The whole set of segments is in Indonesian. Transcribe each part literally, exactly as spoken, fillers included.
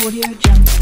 Audio Jungle.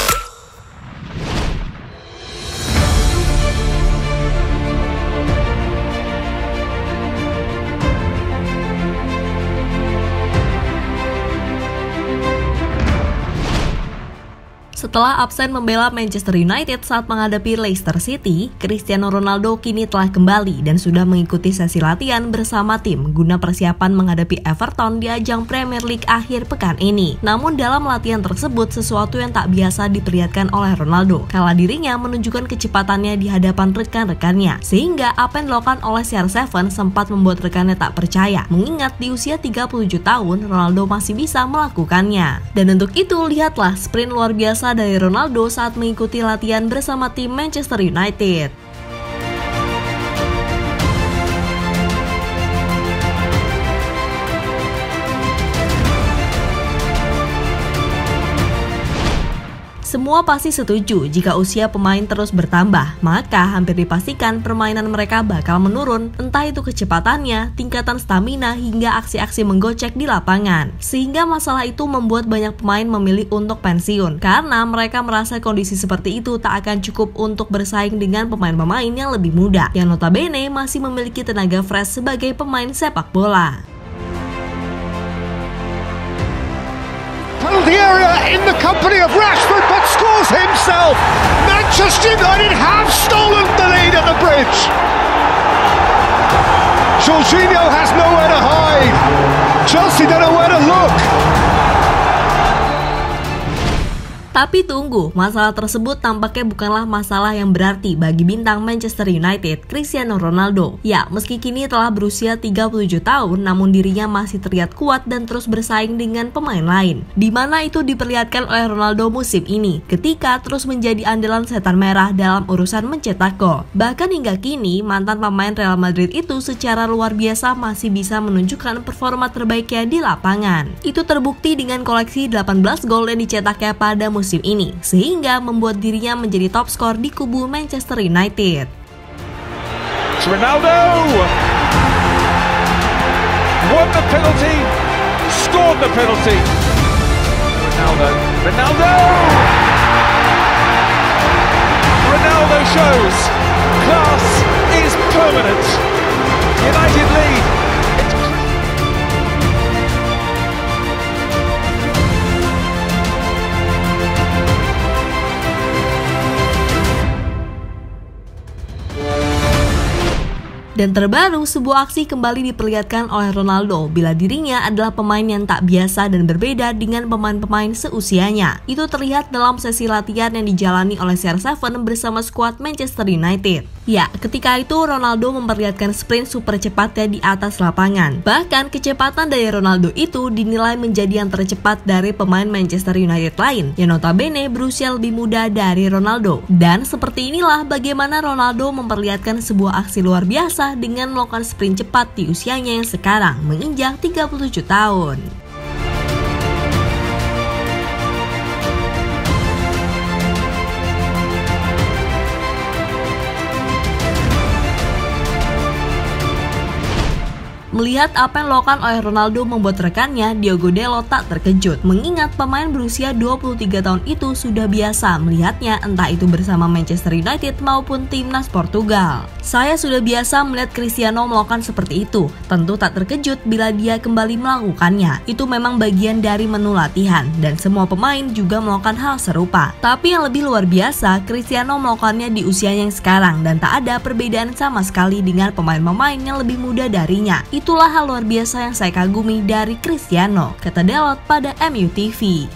Setelah absen membela Manchester United saat menghadapi Leicester City, Cristiano Ronaldo kini telah kembali dan sudah mengikuti sesi latihan bersama tim guna persiapan menghadapi Everton di ajang Premier League akhir pekan ini. Namun dalam latihan tersebut sesuatu yang tak biasa diperlihatkan oleh Ronaldo, kala dirinya menunjukkan kecepatannya di hadapan rekan-rekannya, sehingga apa yang dilakukan oleh C R tujuh sempat membuat rekannya tak percaya, mengingat di usia tiga puluh tujuh tahun Ronaldo masih bisa melakukannya. Dan untuk itu lihatlah sprint luar biasa dari Ronaldo saat mengikuti latihan bersama tim Manchester United. Semua pasti setuju jika usia pemain terus bertambah, maka hampir dipastikan permainan mereka bakal menurun, entah itu kecepatannya, tingkatan stamina, hingga aksi-aksi menggocek di lapangan. Sehingga masalah itu membuat banyak pemain memilih untuk pensiun, karena mereka merasa kondisi seperti itu tak akan cukup untuk bersaing dengan pemain-pemain yang lebih muda, yang notabene masih memiliki tenaga fresh sebagai pemain sepak bola. The area in the company of Rashford, but scores himself. Manchester United have stolen the lead at the bridge. Jorginho has nowhere to hide. Chelsea don't know where to look. Tapi tunggu, masalah tersebut tampaknya bukanlah masalah yang berarti bagi bintang Manchester United, Cristiano Ronaldo. Ya, meski kini telah berusia tiga puluh tujuh tahun, namun dirinya masih terlihat kuat dan terus bersaing dengan pemain lain. Di mana itu diperlihatkan oleh Ronaldo musim ini, ketika terus menjadi andalan setan merah dalam urusan mencetak gol. Bahkan hingga kini, mantan pemain Real Madrid itu secara luar biasa masih bisa menunjukkan performa terbaiknya di lapangan. Itu terbukti dengan koleksi delapan belas gol yang dicetaknya pada musim musim ini, sehingga membuat dirinya menjadi top skor di kubu Manchester United. Ronaldo won the penalty, scored the penalty. Ronaldo, Ronaldo, Ronaldo shows class is permanent. United lead. Dan terbaru, sebuah aksi kembali diperlihatkan oleh Ronaldo bila dirinya adalah pemain yang tak biasa dan berbeda dengan pemain-pemain seusianya. Itu terlihat dalam sesi latihan yang dijalani oleh C R tujuh bersama skuad Manchester United. Ya, ketika itu Ronaldo memperlihatkan sprint super cepatnya di atas lapangan. Bahkan kecepatan dari Ronaldo itu dinilai menjadi yang tercepat dari pemain Manchester United lain, yang notabene berusia lebih muda dari Ronaldo. Dan seperti inilah bagaimana Ronaldo memperlihatkan sebuah aksi luar biasa dengan melakukan sprint cepat di usianya yang sekarang menginjak tiga puluh tujuh tahun. Melihat apa yang dilakukan oleh Ronaldo membuat rekannya, Diogo Dalot, tak terkejut, mengingat pemain berusia dua puluh tiga tahun itu sudah biasa melihatnya entah itu bersama Manchester United maupun timnas Portugal. Saya sudah biasa melihat Cristiano melakukan seperti itu, tentu tak terkejut bila dia kembali melakukannya. Itu memang bagian dari menu latihan, dan semua pemain juga melakukan hal serupa. Tapi yang lebih luar biasa, Cristiano melakukannya di usianya yang sekarang, dan tak ada perbedaan sama sekali dengan pemain-pemain yang lebih muda darinya. Itulah hal luar biasa yang saya kagumi dari Cristiano, kata Dalot pada M U T V.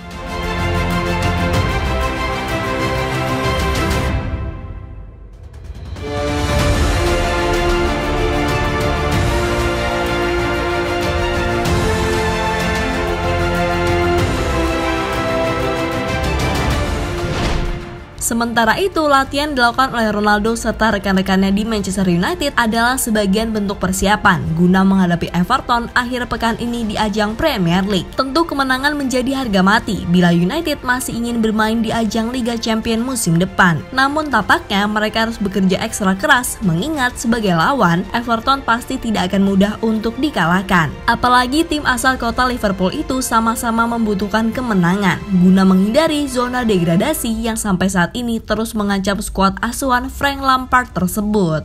Sementara itu, latihan dilakukan oleh Ronaldo serta rekan-rekannya di Manchester United adalah sebagian bentuk persiapan guna menghadapi Everton akhir pekan ini di ajang Premier League. Tentu kemenangan menjadi harga mati bila United masih ingin bermain di ajang Liga Champions musim depan. Namun tampaknya mereka harus bekerja ekstra keras mengingat sebagai lawan, Everton pasti tidak akan mudah untuk dikalahkan. Apalagi tim asal kota Liverpool itu sama-sama membutuhkan kemenangan guna menghindari zona degradasi yang sampai saat ini terus mengancam skuad asuhan Frank Lampard tersebut.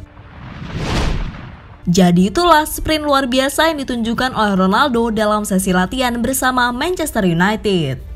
Jadi itulah sprint luar biasa yang ditunjukkan oleh Ronaldo dalam sesi latihan bersama Manchester United.